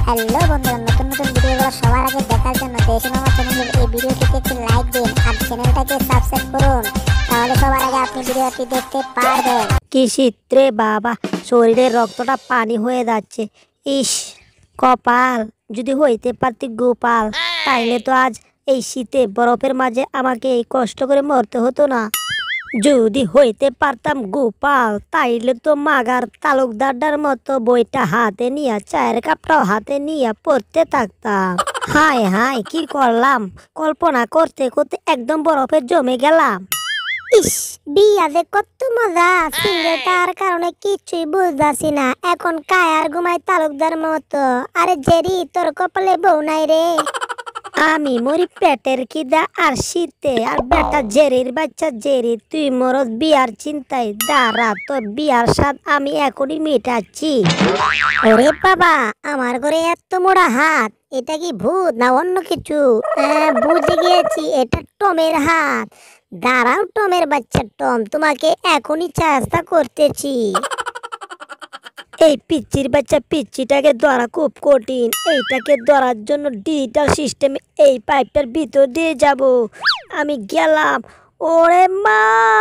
Hello বন্ধুরা, নতুন নতুন ভিডিওগুলো সবার আগে দেখার জন্য দেশি মামা চ্যানেলের এই ভিডিওটিতে একটি লাইক দিন আর চ্যানেলটাকে সাবস্ক্রাইব করুন, তাহলে সবার আগে আপনি ভিডিওটি দেখতে পারবেন। কি শীত রে বাবা, শরীরের রক্তটা পানি হয়ে যাচ্ছে। ইস কপাল, যদি হইতে পারতি গোপাল, তাইলে তো আজ এই শীতে বরফের মাঝে আমাকে এই কষ্ট করে মরতে হতো না। যদি হইতে পারতাম গোপাল, তাইলে তো মাগার তালুকদারটার মতো বইটা হাতে নিয়ে চায়ের কাপটাও হাতে নিয়ে পড়তে থাকতাম। হায় হায়, কি করলাম, কল্পনা করতে করতে একদম বরফে জমে গেলাম। ইস, বিয়াতে কত মজা, সিঙ্গেলটার কারণে কিছুই বুঝতাছি না। এখন কায়ার ঘুমাই তালুকদার মতো। আরে জেরি, তোর কপালে বউ নাই রে। আমি মরি পেটের খিদা আর শীতে, আর বেটা জেরির বাচ্চা জেরি, তুই মরদ বিয়ার চিন্তায়। দাঁড়া, তো বিয়ার স্বাদ আমি এখনই মেটাচ্ছি। ওরে বাবা, আমার ঘরে এত মোড়া হাত, এটা কি ভূত না অন্য কিছু? বুঝে গিয়েছি, এটা টমের হাত। দাঁড়াও টমের বাচ্চা টম, তোমাকে এখনই চেষ্টা করতেছি। এই পিচ্চির বাচ্চা পিচ্চিটাকে ধরা খুব কঠিন। এইটাকে ধরার জন্য ডিজিটাল সিস্টেমে এই পাইপটার ভিতর দিয়ে যাব। আমি গেলাম। ওরে মা,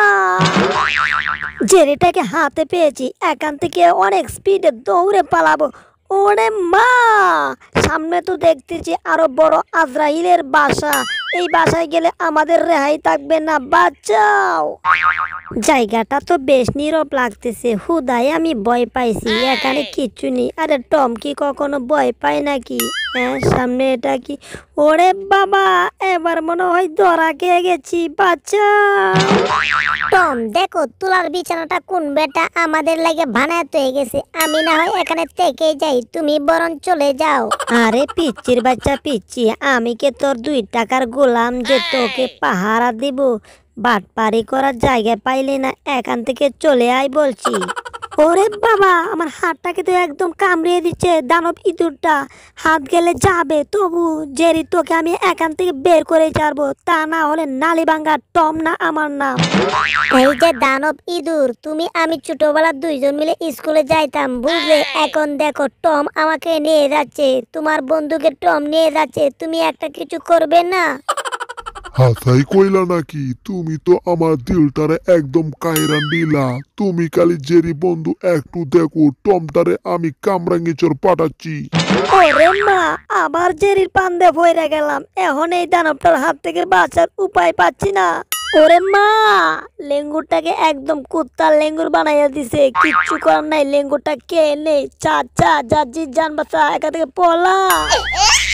জেরিটাকে হাতে পেয়েছি, এখান থেকে অনেক স্পিডে দৌড়ে পালাবো। ওরে মা, সামনে তো দেখতেছি আরো বড় আজরাইলের বাসা। এই বাসায় গেলে আমাদের রেহাই থাকবে না, বাঁচাও। জায়গাটা তো বেশ নীরব লাগতেছে, হুদাই আমি ভয় পাইছি। এখানে কিচ্ছু নেই। আরে টম কি কখনো ভয় পায় নাকি? হ্যাঁ, সামনে এটা কি? ওরে বাবা, এবার মনে হয় ধরা খেয়ে গেছি, বাঁচাও। টম দেখো, তুলার বিছানাটা কোন বেটা আমাদের লাগে ভানাত হয়ে গেছে। আমি না হয় এখানে থেকে যাই, তুমি বরং চলে যাও। আরে পিচ্চির বাচ্চা পিচ্চি, আমি কে তোর 2 টাকার গোলাম যে তোকে পাহারা দিব? বাটপারি করার জায়গা পাইলে না, এখান থেকে চলে আয় বলছি। ওরে বাবা, আমার হাতটাকে তো একদম কামড়িয়ে দিচ্ছে দানব ইঁদুরটা। হাত গেলে যাবে, তবু জেরি তোকে আমি এখান থেকে বের করে ছাড়বো, তা না হলে নালিভাঙ্গা টম না আমার নাম। এই যে দানব ইঁদুর, তুমি আমি ছোটবেলা দুইজন মিলে স্কুলে যাইতাম, বুঝলে? এখন দেখো টম আমাকে নিয়ে যাচ্ছে, তোমার বন্ধুকে টম নিয়ে যাচ্ছে, তুমি একটা কিছু করবে না? হাসাই কইলা নাকি? তুমি তো আমার দিলটারে একদম কায়রা নিলা। তুমি খালি জেরি বন্ধু একটু দেখো, টমটারে আমি কামরাঙ্গিচর পাঠাচ্ছি। ওরে মা, আবার জেরির পান্দে পইরা গেলাম। এখন এই দানবটার হাত থেকে বাঁচার উপায় পাচ্ছি না। ওরে মা, লেঙ্গুরটাকে একদম কুত্তার লেঙ্গুর বানাইয়া দিছে। কিচ্ছু করার নাই, লেঙ্গুরটা কে নেই। চা চা, যা জি জান বাচ্চা, একা থেকে পলা।